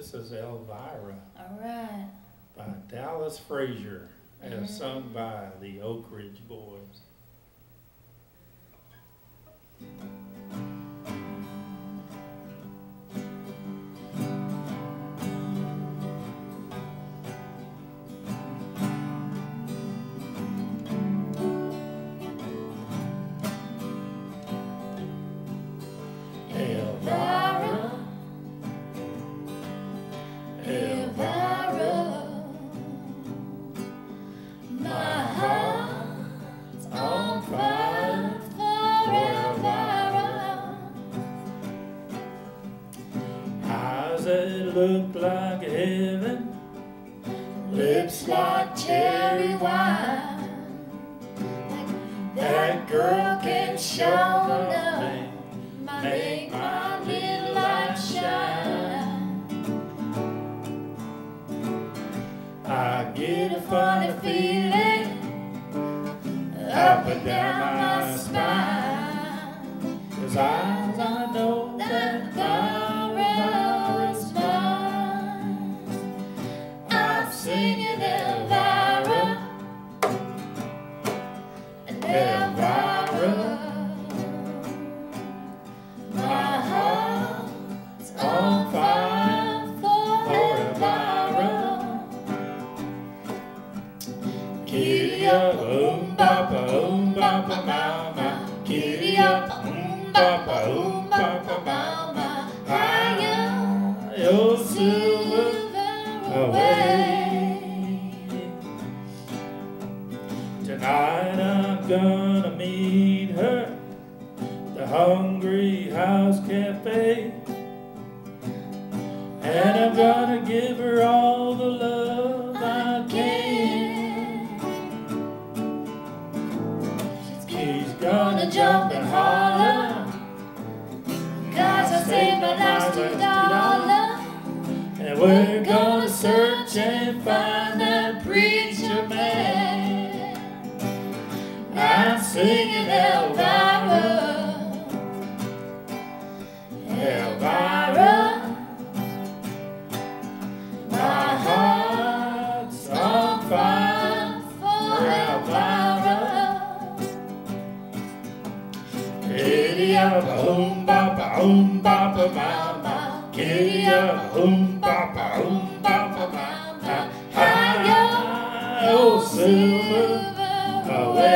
This is Elvira. All right. By Dallas Frazier, as sung by the Oak Ridge Boys. Elvira, Elvira, my heart's on fire for Elvira. Eyes that look like heaven, Lips like cherry wine. That girl can show enough, make my little light shine. I Get a funny feeling up and down my spine. 'cause I know that Elvira's mine. I'm singing Elvira, and Elvira, my heart's on fire for Elvira. Giddy up, bapa, mama. Giddy up, bapa, mama. Higher, your silver away. Tonight I'm gonna meet her, the Hungry House Cafe, and I'm gonna give her all the love I can. She's Gonna jump and holler, 'cause I saved my last $2. and we're gonna search and find that preacher man. I'm singing Elvira, Elvira, my heart's on fire for Elvira. Giddy up, bapa, mama. Giddy up, bapa, mama. Higher, oh silver away.